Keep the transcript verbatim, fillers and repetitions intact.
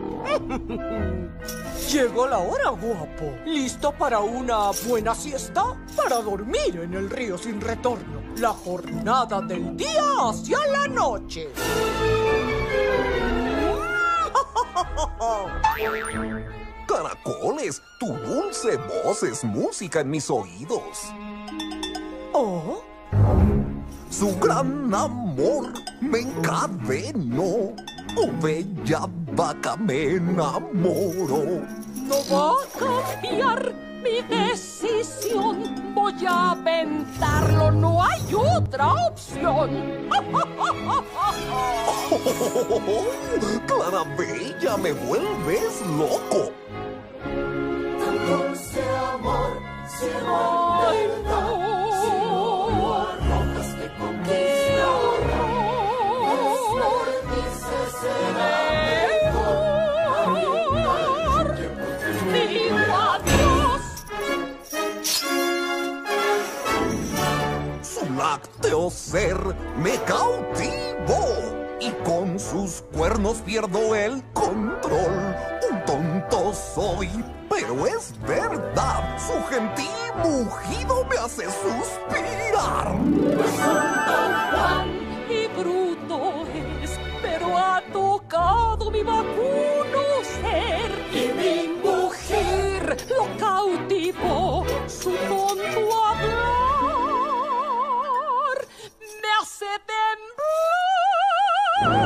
Llegó la hora, guapo. ¿Listo para una buena siesta? Para dormir en el río sin retorno. La jornada del día hacia la noche. Caracoles, tu dulce voz es música en mis oídos. ¿Oh? Su gran amor me encadenó. Oh, bella vaca, me enamoro. No va a cambiar mi decisión. Voy a aventarlo, no hay otra opción. Oh, Clara Bella, me vuelves loco. Tan dulce amor, ciego en verdad. Si no lo arrojas, te conquista. Mejor dices será mejor. Digo adiós. Su lácteo ser me cautivó y con sus cuernos pierdo el control. Un tonto soy, pero es verdad, su gentil mugido me hace suspirar. Juan y bruto es, pero ha tocado mi vacuno ser. Y mi mujer lo cautivó, su tonto hablar me hace temblar.